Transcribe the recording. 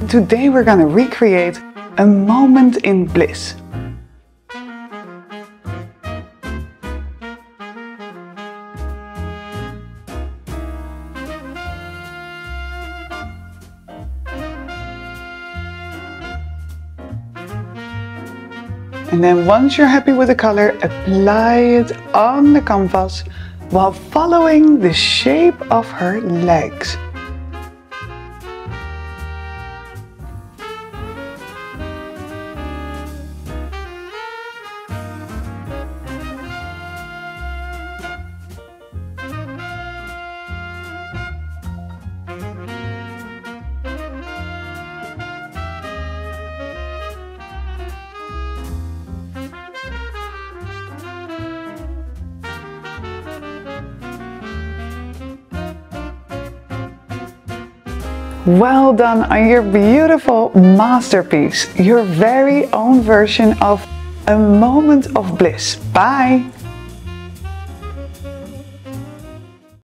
Today we're gonna recreate a moment in bliss. And then once you're happy with the color, apply it on the canvas while following the shape of her legs. Well done on your beautiful masterpiece, your very own version of a moment of bliss. Bye!